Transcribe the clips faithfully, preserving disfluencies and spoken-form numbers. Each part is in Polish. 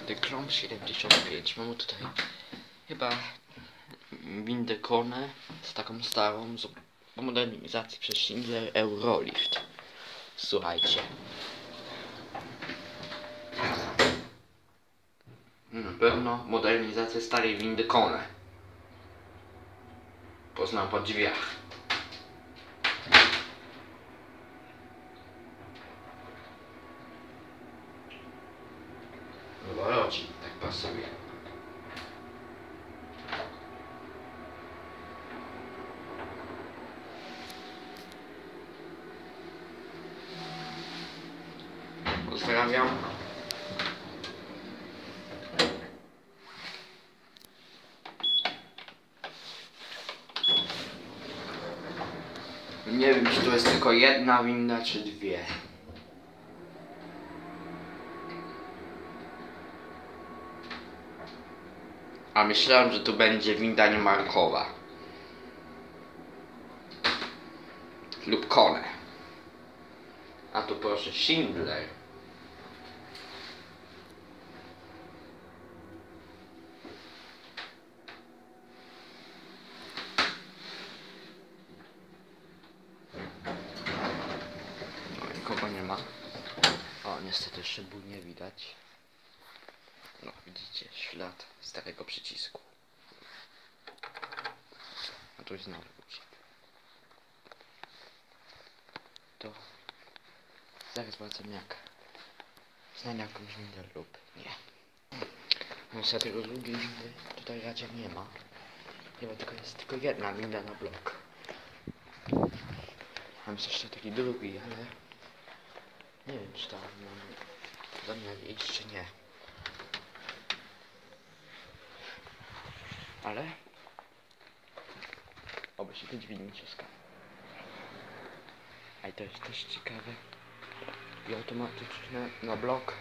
windy Klomp siedemdziesiąt pięć. Mamy tutaj chyba windę Kone z taką starą, z po modernizacji przez Schindler Eurolift. Słuchajcie. Na pewno modernizacja starej windy Kone. Poznam po drzwiach. Noworodzi, tak pasuje. Pozdrawiam. Nie wiem, czy to jest tylko jedna winda, czy dwie. A myślałem, że tu będzie winda niemarkowa. Lub Kone. A tu proszę Schindler. No, nikogo nie ma. O, niestety szybu nie widać. No, widzicie ślad starego przycisku. A tu jest nowy guzik. To zaraz zobaczymy, jak znajdę jakąś windę lub nie. No niestety tego drugiej windy tutaj raczej nie ma. Chyba tylko jest tylko jedna winda na blok. Mam jeszcze taki drugi, ale nie wiem, czy tam mam zamiar iść, czy nie. Ale oby się te drzwi nie ciskały. A i to jest też ciekawe i automatyczne na blok.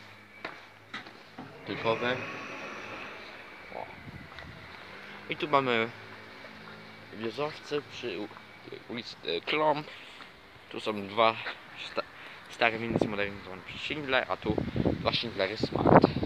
Typowe. O. I tu mamy wieżowce przy ulicy Klomp. Tu są dwa sta stare windy zmodernizowane przez Schindler, a tu dwa Schindlery Smart.